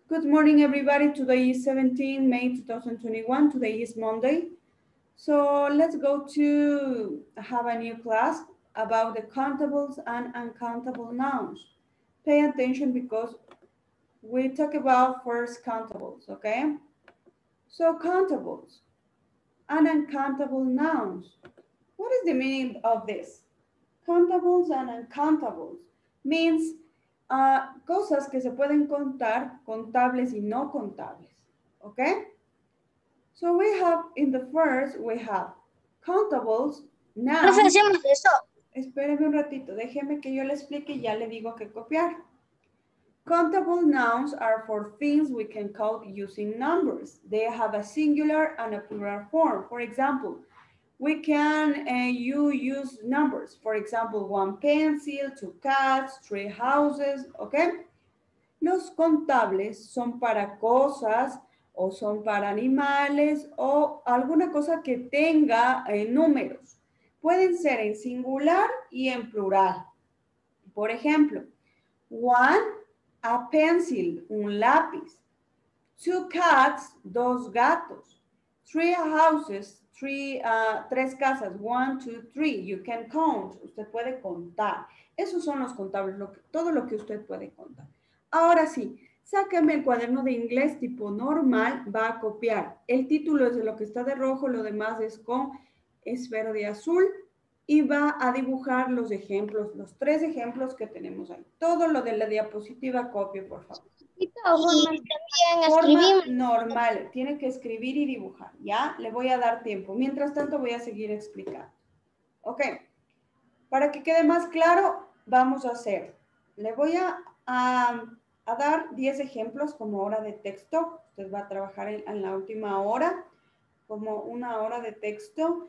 Good morning, everybody. Today is 17 May 2021. Today is Monday. So let's go to have a new class about the countables and uncountable nouns. Pay attention because we talk about first countables, okay? So countables and uncountable nouns. What is the meaning of this? Countables and uncountables means cosas que se pueden contar, contables y no contables. Okay? So we have in the first, we have countables, Profe, nouns. hacemos eso. Espéreme un ratito, déjeme que yo le explique y ya le digo que copiar. Countable nouns are for things we can count using numbers. They have a singular and a plural form. For example, we can you use numbers. For example, 1 pencil, 2 cats, 3 houses, okay? Los contables son para cosas o son para animales o alguna cosa que tenga números. Pueden ser en singular y en plural. Por ejemplo, 1, a pencil, un lápiz. 2 cats, 2 gatos. 3 houses, tres casas. 1, 2, 3. You can count. Usted puede contar. Esos son los contables, todo lo que usted puede contar. Ahora sí, sáqueme el cuaderno de inglés tipo normal, va a copiar. El título es de lo que está de rojo, lo demás es con esfero de azul y va a dibujar los ejemplos, los 3 ejemplos que tenemos ahí. Todo lo de la diapositiva copie, por favor. Y también Forma escribimos. normal, tiene que escribir y dibujar, ¿ya? Le voy a dar tiempo. Mientras tanto voy a seguir explicando. Ok, para que quede más claro, vamos a hacer. Le voy a dar 10 ejemplos como hora de texto. Usted va a trabajar en la última hora como una hora de texto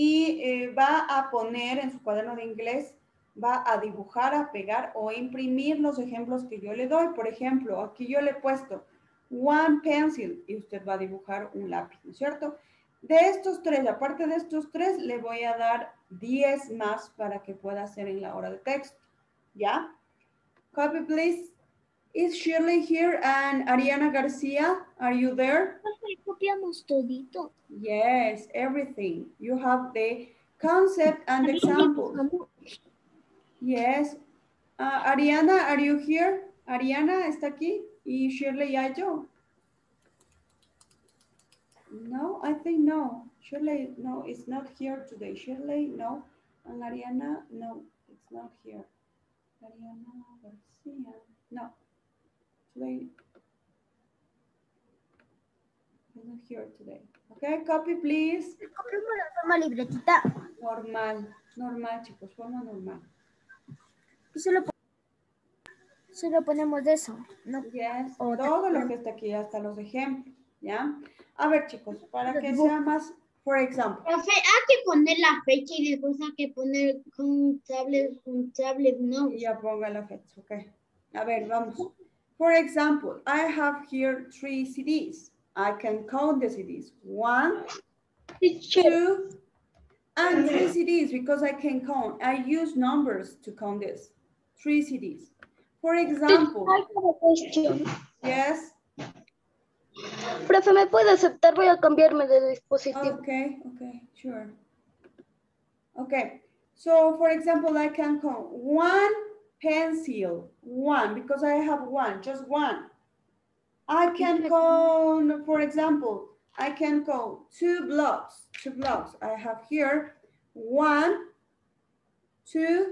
y va a poner en su cuaderno de inglés, va a dibujar, a pegar o imprimir los ejemplos que yo le doy. Por ejemplo, aquí yo le he puesto 1 pencil y usted va a dibujar un lápiz, ¿no es cierto? De estos 3, aparte de estos 3, le voy a dar 10 más para que pueda hacer en la hora de texto, ¿ya? Copy, please. Is Shirley here and Ariana Garcia? Are you there? Copiamos todito. Yes, everything. You have the concept and the examples. Yes. Ariana, are you here? Ariana está aquí y Shirley y yo. No, I think no. Shirley, no, it's not here today. Shirley, no. And Ariana, no, it's not here. Ariana Garcia, no. Today, it's not here today. Okay, copy please. Copiamos la forma libretita. Normal, normal chicos, forma normal. Y solo ponemos de eso. No. Yes, todo lo que está aquí, hasta los ejemplos, ¿ya? A ver, chicos, para que sea más, por ejemplo. Profe, hay que poner la fecha y después hay que poner contables, no. Ya ponga la fecha, ok. A ver, vamos. For example, I have here 3 CDs. I can count the CDs. 1, 2, and 3 CDs because I can count. I use numbers to count this. 3 CDs. For example, yes. Profe, ¿me puede aceptar? Voy a cambiarme de dispositivo. Okay, okay, sure. Okay, so for example, I can count 1 pencil, 1, because I have 1, just 1. I can count, for example, I can count 2 blocks, 2 blocks. I have here 1, 2,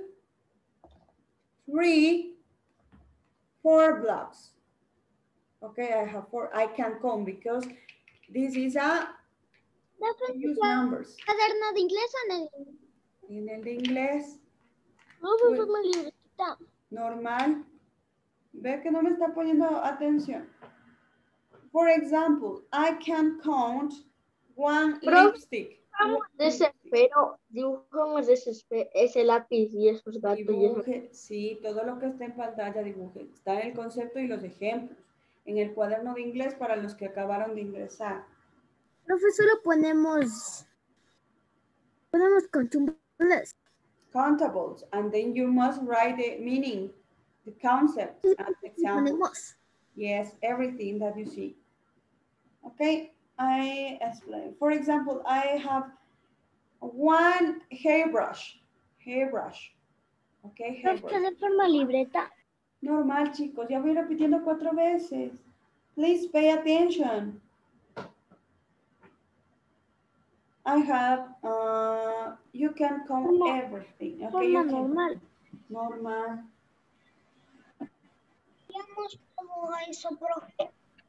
3, 4 blocks. Okay, I have 4. I can count because this is a use numbers. ¿Cuaderno de inglés o En el de inglés. No, forma libretita. Normal. Ve que no me está poniendo atención. For example, I can count 1 lipstick. Desespero, dibujamos ese lápiz y esos gatos. Dibuje, sí, todo lo que está en pantalla dibuje. Está en el concepto y los ejemplos. En el cuaderno de inglés para los que acabaron de ingresar. Profe, solo ponemos contables. Countables. And then you must write the meaning, the concept, and the example. Yes, everything that you see. Okay, I explain. For example, I have one hairbrush. Okay, Profe, hairbrush. de forma libreta. Normal, chicos, ya voy repitiendo 4 veces. Please pay attention. I have, you can count everything. Okay, Forma you can. normal. Normal. Digamos todo eso, profe.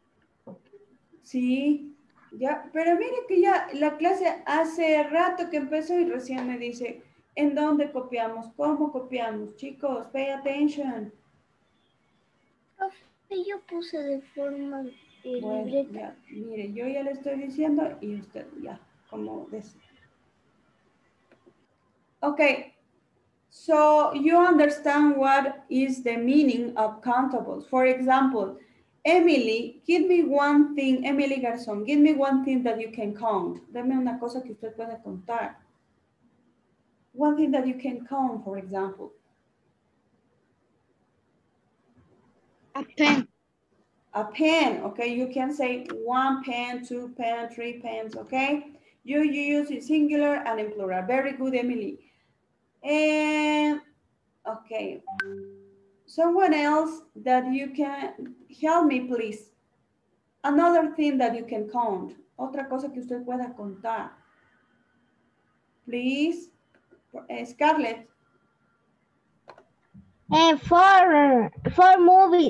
Sí, ya, pero mire que ya la clase hace rato que empezó y recién me dice, ¿en dónde copiamos? ¿Cómo copiamos? Chicos, pay attention. Profe, yo puse de forma Bueno, libreta. ya, mire, yo ya le estoy diciendo y usted ya, como dice. Okay, so you understand what is the meaning of countables. For example, Emily, give me one thing, Emily Garzón, give me one thing that you can count. Dame una cosa que usted pueda contar. One thing that you can count, for example. A pen. A pen, okay? You can say one pen, two pen, three pens, okay? You use it singular and in plural. Very good, Emily. And, okay. Someone else that you can help me, please. Another thing that you can count. Otra cosa que usted pueda contar. Please. Scarlett. For movies.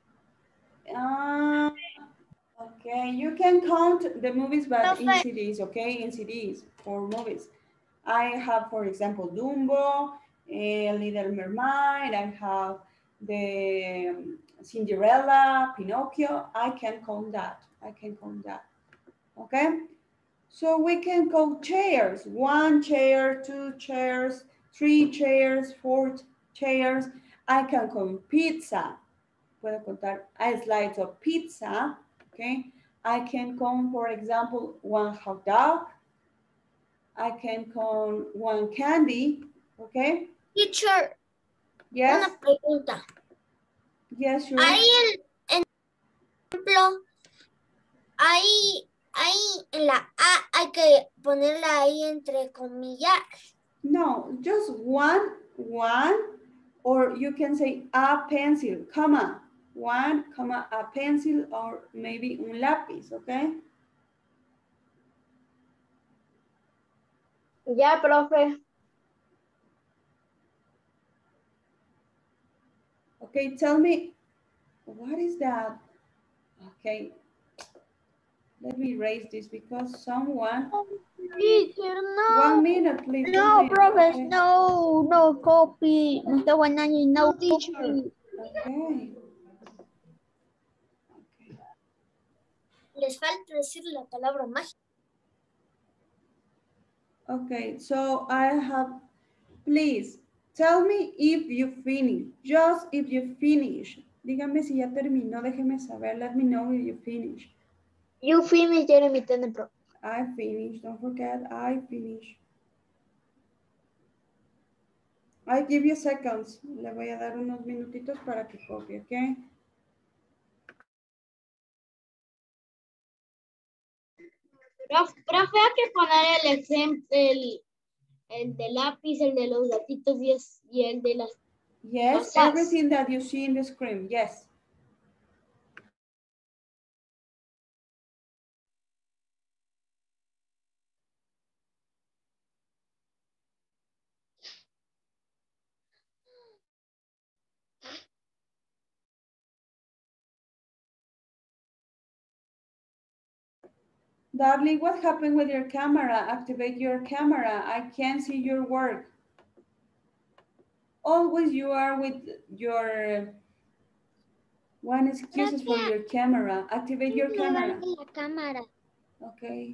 Okay, you can count the movies, but in CDs, okay? In CDs for movies. I have, for example, Dumbo, Little Mermaid, I have the Cinderella, Pinocchio. I can count that. Okay? So we can count chairs. 1 chair, 2 chairs, 3 chairs, 4 chairs. I can count pizza. Puedo contar a slice of pizza. Okay? I can count, for example, 1 hot dog. I can count 1 candy. Okay? Teacher, Yes. una pregunta. Yes, sure. Ahí el ejemplo, ahí en la A hay que ponerla ahí entre comillas. No, just one, or you can say a pencil, comma, 1, comma, a pencil, or maybe un lápiz, okay? Ya, profe. Okay, tell me, what is that? Okay, let me erase this because someone... Teacher, no. 1 minute, please. No, 1 minute, profe, okay? no copy. No está buena y no teacher. Okay. Les falta decir la palabra mágica. Okay, so I have, please, tell me if you finish, just if you finish. Dígame si ya terminó, déjeme saber, let me know if you finish. You finish, Jeremy, profe. I finished, don't forget, I finished. I give you seconds, le voy a dar unos minutitos para que copie, ¿ok? Profe, hay que poner el ejemplo, el de lápiz, el de los gatitos y el de las... Yes, everything that you see in the screen, yes. Darling, what happened with your camera? Activate your camera. I can't see your work. Always you are with your one excuses for your camera. Activate your camera. La cámara. Okay.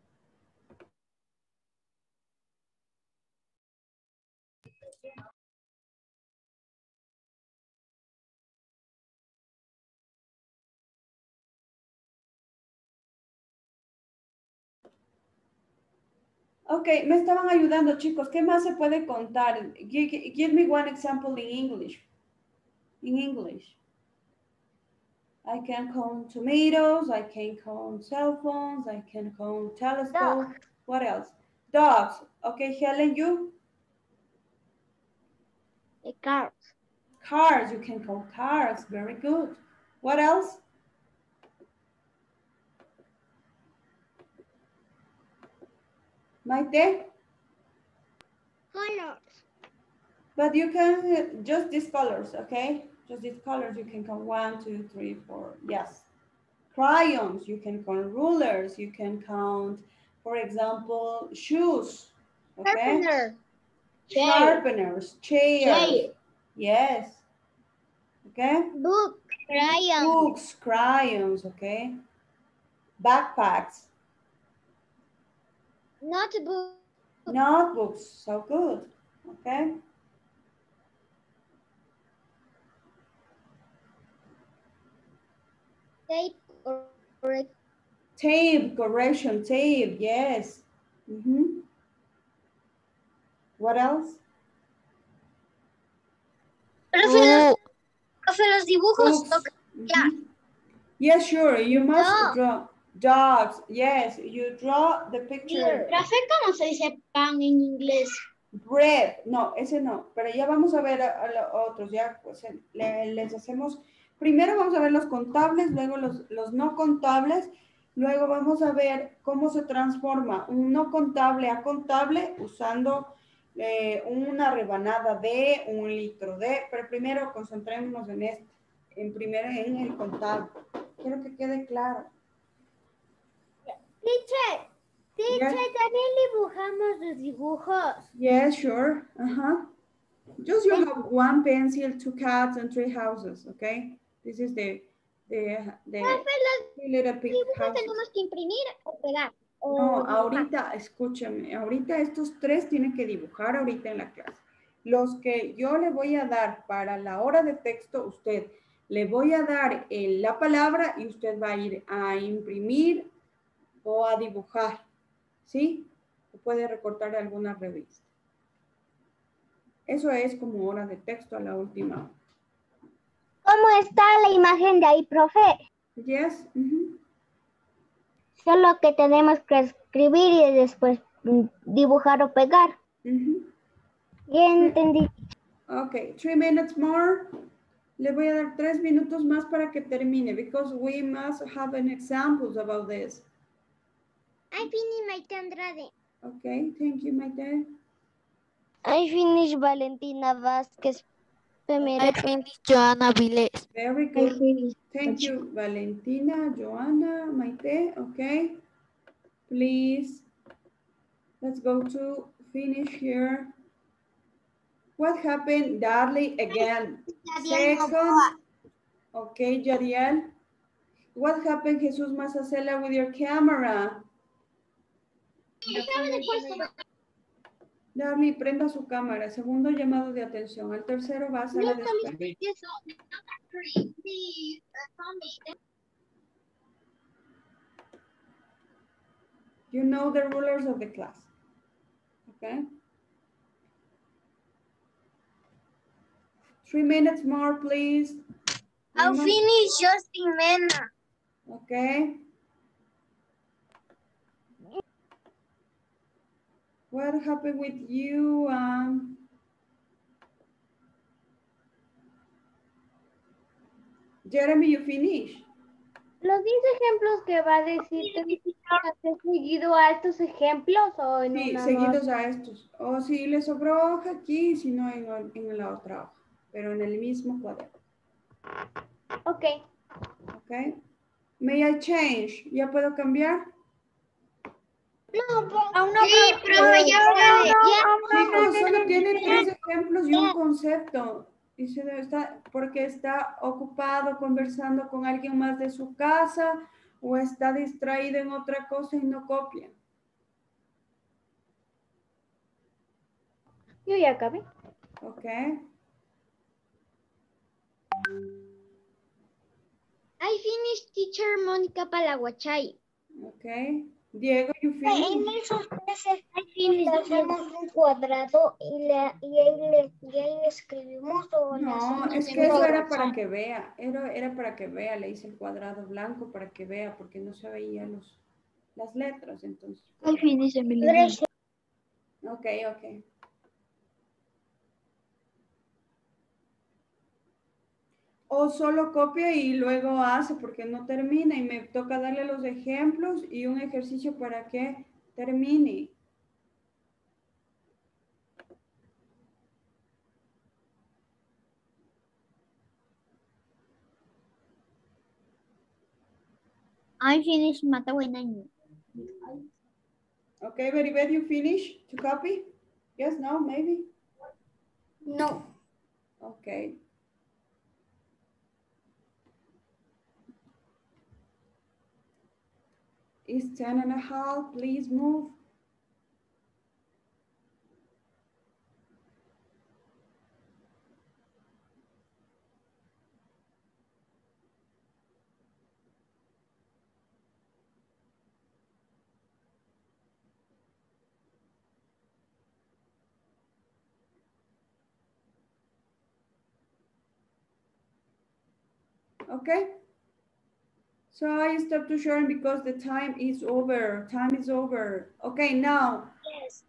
Ok, me estaban ayudando, chicos. ¿Qué más se puede contar? Give me one example in English. In English. I can count tomatoes. I can count cell phones. I can count telescopes. What else? Dogs. Okay, Helen, you? The cars. Cars. You can count cars. Very good. What else? Maite? Colors. But you can, just these colors, okay? Just these colors, you can count 1, 2, 3, 4. Yes. Crayons, you can count rulers. You can count, for example, shoes. Okay? Sharpener. Sharpeners, chairs. Yes. Okay? Book. Crayon. Books, crayons, okay? Backpacks, Notebook. notebooks, so good. Okay? Tape. Correct. Tape, correction, tape, yes. What else? Profe, los dibujos. Books. Yes, sure, you must Dog. draw. Dogs, yes, you draw the picture. Profe, ¿cómo se dice pan en inglés? Bread, no, ese no, pero ya vamos a ver a los otros, ya pues, les hacemos, primero vamos a ver los contables, luego los no contables, luego vamos a ver cómo se transforma un no contable a contable usando una rebanada de, un litro de, pero primero concentrémonos en primero en el contable. Quiero que quede claro. Teacher, Yes. también dibujamos los dibujos. Yes, sure. Just you have one pencil, 2 cats, and 3 houses, okay? This is the Profe, three little los pig dibujos houses. tenemos que imprimir o pegar. No, dibujar. ahorita, escúchame, ahorita estos 3 tienen que dibujar ahorita en la clase. Los que yo le voy a dar para la hora de texto, usted le voy a dar la palabra y usted va a ir a imprimir o a dibujar, ¿sí? O puede recortar alguna revista. Eso es como hora de texto a la última. ¿Cómo está la imagen de ahí, profe? Yes. Solo que tenemos que escribir y después dibujar o pegar. Ya entendí. Ok, 3 minutes more. Le voy a dar 3 minutos más para que termine because we must have an examples about this. I finished Maite Andrade. Okay, thank you, Maite. I finished Valentina Vázquez. I finished Joanna Viles. Very good. Thank you, Valentina, Joanna, Maite. Okay, please. Let's go to finish here. What happened, Darly, again? Second. Okay, Yadiel. What happened, Jesus Mazacela, with your camera? Darly, prenda su cámara. Segundo llamado de atención. El tercero va a sala de espera. You know the rulers of the class. Okay? 3 minutes more, please. I'll finish Justin Mena. Okay. What happened with you? Jeremy, you finish? Los 10 ejemplos que va a decir, ¿has seguido a estos ejemplos o en Sí, una seguidos más? a estos. O si le sobró hoja aquí, si no en la otra hoja, pero en el mismo cuaderno. Ok. Okay. May I change? ¿Ya puedo cambiar? Aún no, profe, Chicos, solo tiene 3 ejemplos y un concepto. Y se debe estar, porque está ocupado conversando con alguien más de su casa o está distraído en otra cosa y no copia. Yo ya acabé. Okay. I finished teacher Mónica Palaguachay. Okay. Diego, you En finish? esos meses le hacemos un cuadrado y ahí le escribimos o le No, hacemos es un que eso era corazón. para que vea. Era para que vea. Le hice el cuadrado blanco para que vea, porque no se veían las letras, entonces. Al fin dice mi Derecho. Ok, ok. O solo copia y luego hace porque no termina y me toca darle los ejemplos y un ejercicio para que termine. I finished Mata Buena. Okay, very good. You finish to copy? Yes, no, maybe? No. Okay. It's 10:30. Please move. Okay. So I stop to sharing because the time is over. Time is over. Okay, now. Yes.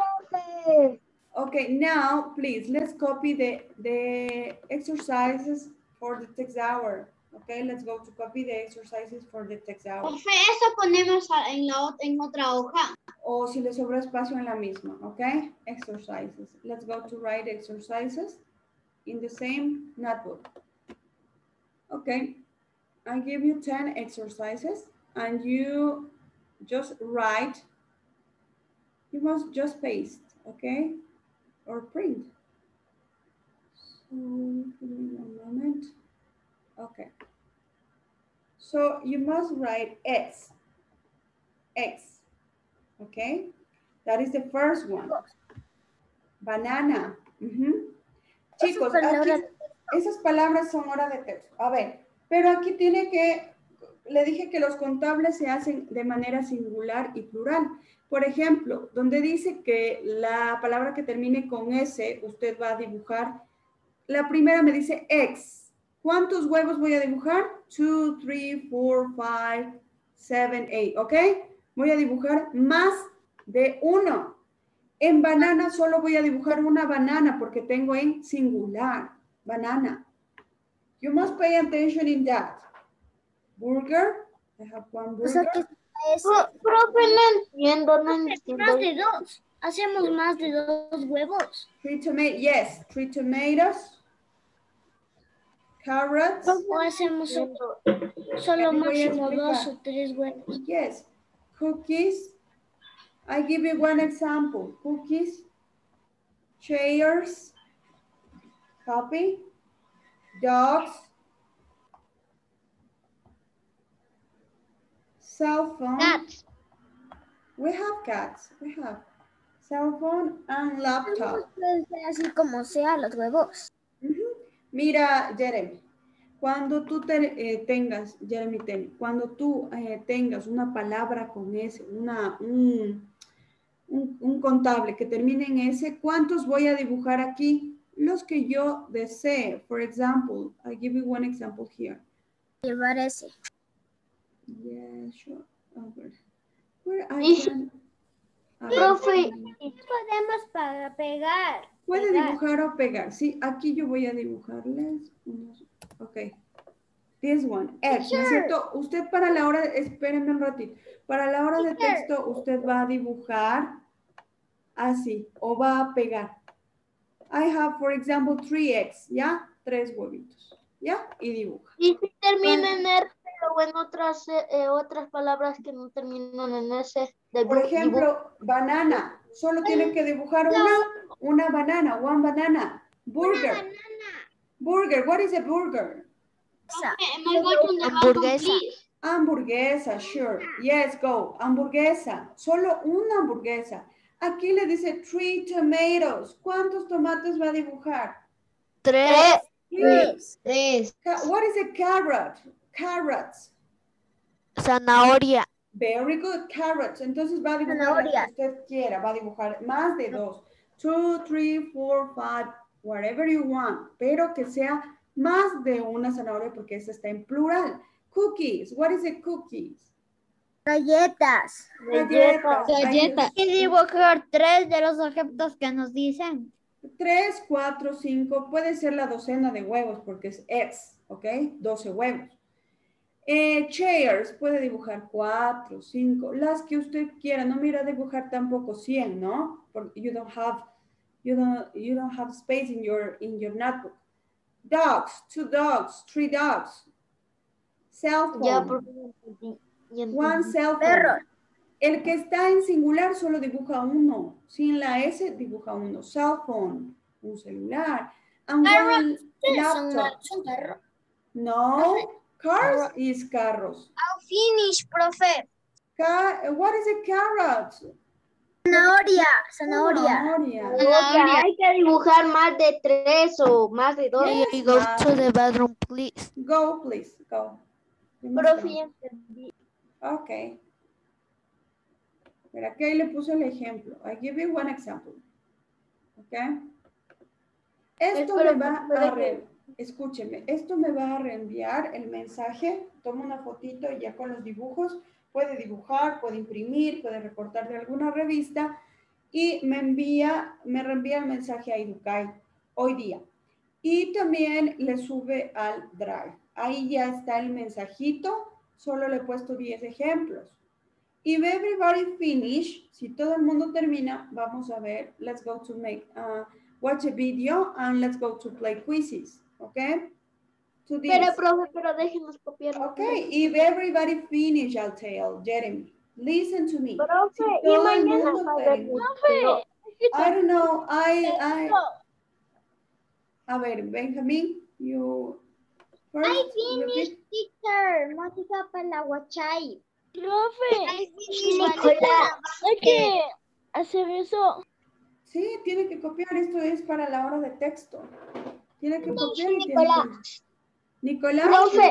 Okay, now please let's copy the exercises for the text hour. Okay, let's go to copy the exercises for the text hour. Eso ponemos en otra hoja. O si le sobra espacio en la misma, okay? Exercises. Let's go to write exercises in the same notebook. Okay, I give you 10 exercises and you just write. You must just paste, okay? Or print. So, give me one moment. Okay. So you must write X. X. Okay? That is the first one. Banana. Chicos, aquí, esas palabras son hora de texto. A ver, pero aquí tiene que, le dije que los contables se hacen de manera singular y plural. Por ejemplo, donde dice que la palabra que termine con S, usted va a dibujar. La primera me dice X. ¿Cuántos huevos voy a dibujar? 2, 3, 4, 5, 7, 8. ¿Ok? Voy a dibujar más de uno. En banana solo voy a dibujar una banana porque tengo en singular. Banana. You must pay attention in that. Burger. I have one burger. Profe, no entiendo. Más de dos. Hacemos más de dos huevos. 3 tomatoes. Yes, 3 tomatoes. Carrots. O hacemos solo máximo 2 o 3 huevos. Yes. Cookies. I give you one example. Cookies. Chairs. Copy. Dogs. Cell phone. Cats. We have cats. We have cell phone and laptop. Así como sea los huevos. Mira, Jeremy, cuando tú tengas, cuando tú tengas una palabra con S, un contable que termine en S, ¿cuántos voy a dibujar aquí? Los que yo desee. For example, I give you one example here. Llevar ese. Yeah, sure. Where I can... Profe, podemos pegar. Puede dibujar o pegar. Sí, aquí yo voy a dibujarles. Ok. This one. X, ¿no es cierto? Usted para la hora, espérenme un ratito. Para la hora de texto, usted va a dibujar así o va a pegar. I have, for example, 3X, ¿ya? 3 huevitos, ¿ya? Y dibuja. Y si termina en R, o en otras palabras que no terminan en S. Por ejemplo, banana. Solo tiene que dibujar una banana, one banana. Burger. Burger, what is a burger? Hamburguesa. Hamburguesa, sure. Yes, go. Hamburguesa. Solo una hamburguesa. Aquí le dice 3 tomatoes. ¿Cuántos tomates va a dibujar? 3. 3. What is a carrot? Carrots. Zanahoria. Very good, carrots. Entonces va a dibujar las que usted quiera, va a dibujar más de 2. 2, 3, 4, 5, whatever you want, pero que sea más de una zanahoria porque esa está en plural. Cookies, what is it, cookies? Galletas. Galletas. Y dibujar 3 de los objetos que nos dicen. 3, 4, 5, puede ser la docena de huevos porque es eggs, ¿ok? 12 huevos. Chairs, puede dibujar 4, 5, las que usted quiera. No mira dibujar tampoco 100, ¿no? Porque you don't have space in your notebook. Dogs, 2 dogs, 3 dogs. Cell phone. One cell phone. Perros. El que está en singular solo dibuja 1. Sin la S dibuja 1. Cell phone, un celular. And one laptop. Son perros. No, cars is carros. I'll finish, profe. What is a carrot? Zanahoria. Hay que dibujar más de 3 o más de 2. Yes, Go to the bathroom, please. Go, please, go. Profe, Ok. Mira, aquí ahí le puse el ejemplo. I give you one example. Ok. Esto me va a escúcheme, esto me va a reenviar el mensaje. Toma una fotito y ya con los dibujos puede dibujar, puede imprimir, puede recortar de alguna revista y me reenvía el mensaje a Educay hoy día. Y también le sube al Drive. Ahí ya está el mensajito, solo le he puesto 10 ejemplos. If everybody finish, si todo el mundo termina, vamos a ver, let's go to watch a video and let's go to play quizzes, okay? pero déjenos copiar. Okay, if everybody finish, I'll tell Jeremy. Listen to me. Profe, Si y todo el mañana mundo va a haber termina- I don't know, a ver, Benjamín, you first. I finished, repeat. teacher. Música para la guachay. Profe, I finished, hay que hacer eso. Sí, tiene que copiar, esto es para la hora de texto. Tiene que copiar y tiene que... Nicolás. Profe.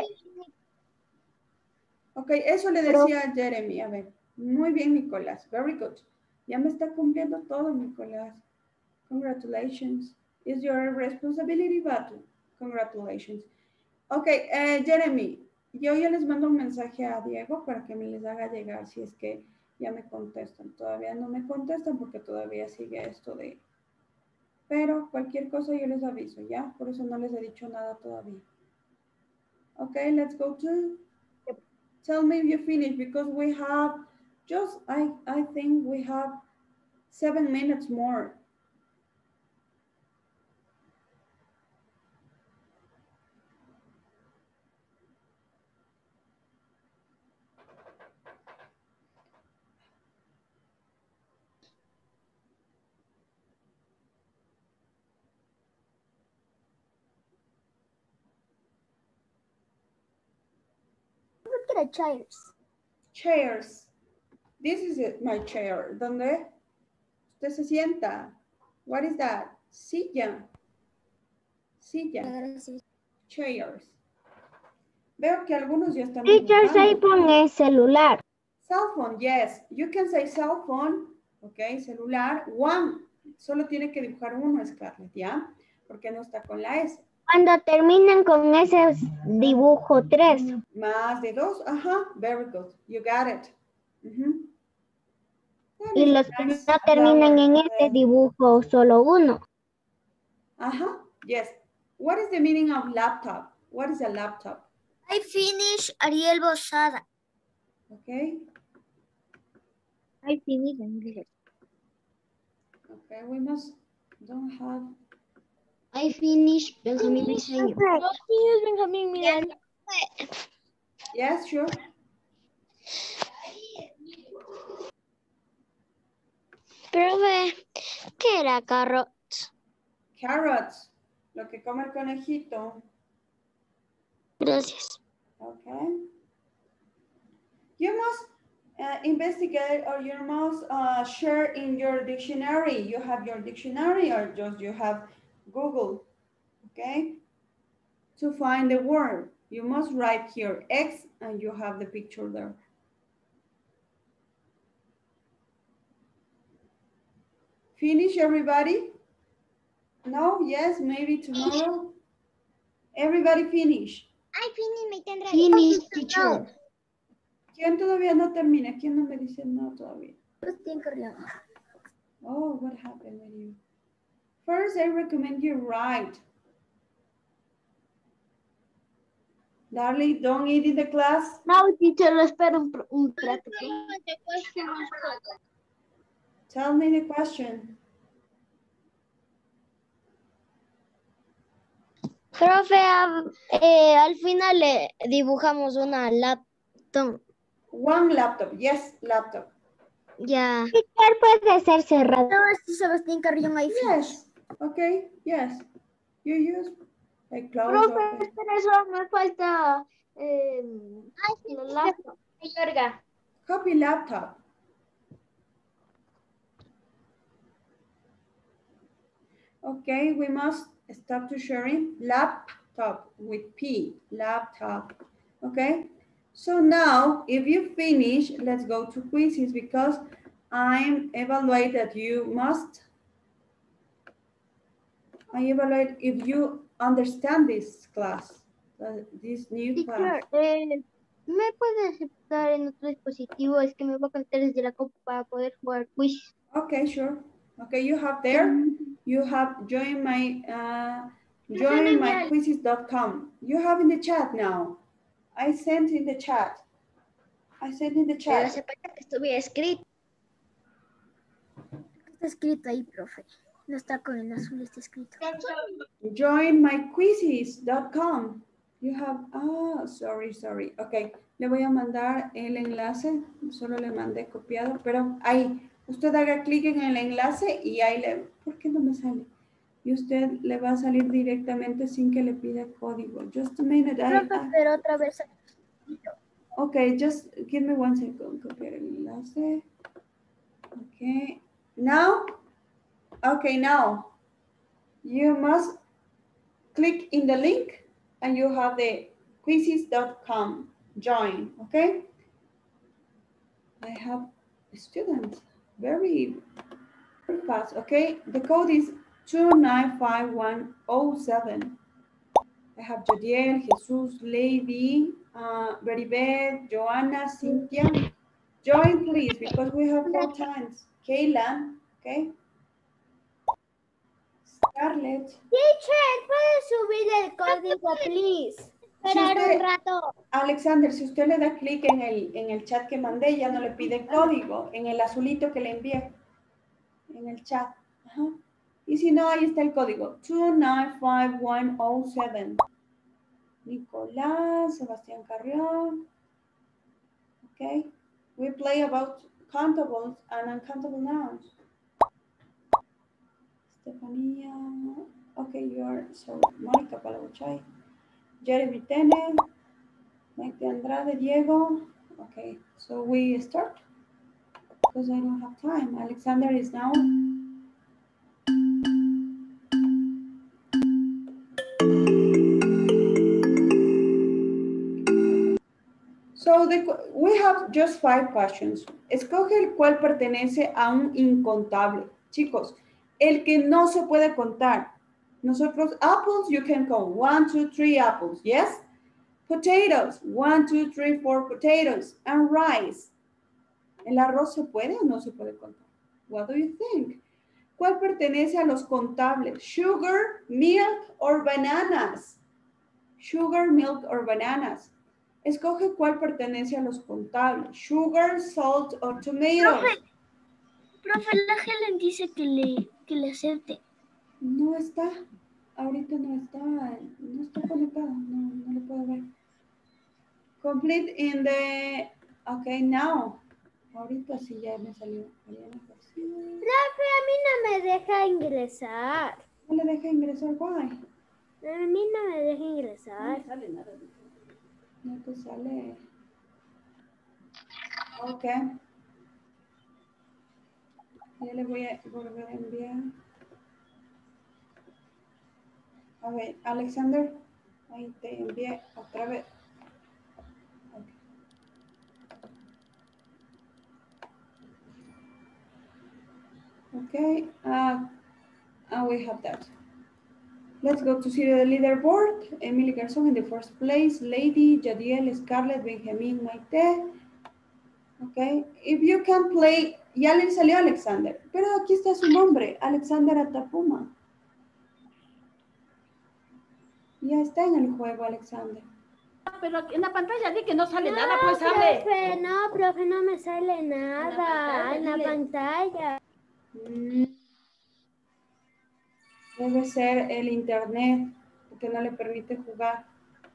Ok, eso le decía a Jeremy. A ver, muy bien, Nicolás. Very good. Ya me está cumpliendo todo, Nicolás. Congratulations. It's your responsibility, but congratulations. Ok, Jeremy, yo ya les mando un mensaje a Diego para que me les haga llegar si es que ya me contestan. Todavía no me contestan porque todavía sigue esto de... Pero cualquier cosa yo les aviso, ¿ya? Por eso no les he dicho nada todavía. Okay, let's go to... Tell me if you finish because we have just, I think we have 7 minutes more. Chairs. Chairs. This is it, my chair. ¿Dónde? Usted se sienta. What is that? Silla. Silla. Chairs. Veo que algunos ya están Teacher, dibujando. ahí pone celular. Cell phone, yes. You can say cell phone. Ok, celular. One. Solo tiene que dibujar uno, Scarlett, ¿ya? Porque no está con la S. Cuando terminen con ese dibujo 3. Más de 2. Ajá. Very good. You got it. Y los que no terminan en este dibujo solo 1. Ajá. Yes. What is the meaning of laptop? What is a laptop? I finished Ariel Bosada. Okay. I finished English. Okay, we don't have... I finished Benjamín Diseño. No tienes, Benjamín, mira. Yes, sure. Profe, ¿qué era carrots? Carrots. Lo que come el conejito. Gracias. Okay. You must investigate or you must share in your dictionary. You have your dictionary or just you have Google, okay? To find the word, you must write here X and you have the picture there. Finish, everybody? No? Yes? Maybe tomorrow? Everybody finish. I finished my 10 Finish, teacher. ¿Quién todavía no termina? ¿Quién no me dice no todavía? Carrión. Oh, what happened with you? First, I recommend you write. Darling, don't eat in the class. No, teacher, espera un rato. Tell me the question. Profe, al final dibujamos una laptop. One laptop. Yes, laptop. Ya. Teacher, puede ser cerrado. No, es Sebastián Carrión ahí. Yes. Okay. Yes. You use a close Profe, open. espera, eso me falta la laptop. Carga. Copy laptop. Okay, we must stop to sharing laptop with P, laptop. Okay, so now if you finish, let's go to quizzes because I evaluate if you understand this class, this new class. Teacher, ¿me puede aceptar en otro dispositivo? Es que me voy a conectar desde la compu para poder jugar quiz. Okay, sure. Okay, you have there, you have join my quizzes.com. You have in the chat now. I sent in the chat. Pero hace falta que estuviera escrito. Está escrito ahí, profe. No está con el azul, está escrito. Join my quizzes.com. You have, sorry. Okay, le voy a mandar el enlace. Solo le mandé copiado, pero ahí, usted haga clic en el enlace y ahí ¿por qué no me sale? Y usted le va a salir directamente sin que le pida código. Just a minute. Profe, pero otra vez. Okay, just give me 1 second. Copiar el enlace. Okay, now you must click in the link and you have the quizzes.com join. Okay, I have students very fast. Okay, the code is 295107. I have Jodiel, Jesus, Lady, Beribet, Joanna, Cynthia. Join, please, because we have 4 times. Kayla, okay? Scarlett. Teacher, ¿puedes subir el código, please? Esperar un rato. Alexander, si usted le da clic en el chat que mandé, ya no le pide código, en el azulito que le envié, en el chat. Ajá. Y si no, ahí está el código, 295107. Nicolás, Sebastián Carrión. Okay. We play about countables and uncountable nouns. Stefania. Okay, you are, so Mónica Palauchay. Jeremy Tene. Maite Andrade, Diego. Okay, so we start because I don't have time. Alexander is now. So we have just 5 questions. Escoge el cual pertenece a un incontable. Chicos, el que no se puede contar. Nosotros, apples, you can count 1, 2, 3 apples, yes? Potatoes, 1, 2, 3, 4 potatoes, and rice. ¿El arroz se puede o no se puede contar? What do you think? ¿Cuál pertenece a los contables? Sugar, milk, or bananas? Sugar, milk, or bananas. Escoge cuál pertenece a los contables. Sugar, salt, or tomatoes. Profe, la Helen dice que le acepte. No está. Ahorita no está conectado. No lo puedo ver. Complete in the... Okay, now. Ahorita sí ya me salió. Profe, a mí no me deja ingresar. ¿No le deja ingresar? Why? A mí no me deja ingresar. No sale nada. No te sale. Ok. Ya le voy a volver a enviar. A ver, Alexander. Ahí te envié otra vez. Okay. Okay, we have that. Let's go to see the leaderboard. Emily Garzón in the first place. Lady, Jadiel, Scarlett, Benjamin, Maite. Okay, if you can play, ya le salió Alexander, pero aquí está su nombre, Alexander Atapuma. Ya está en el juego, Alexander. Pero en la pantalla di que no sale nada, pues sale. Profe, no me sale nada en la pantalla. Debe ser el internet, porque no le permite jugar.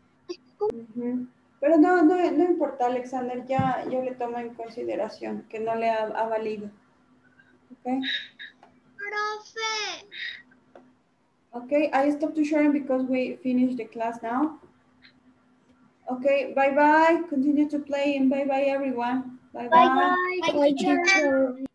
Pero no importa, Alexander, ya yo le tomo en consideración que no le ha valido. Okay. Profe. Okay, I stopped to sharing because we finished the class now. Okay, bye-bye. Continue to play and bye-bye, everyone. Bye-bye. Bye, teacher.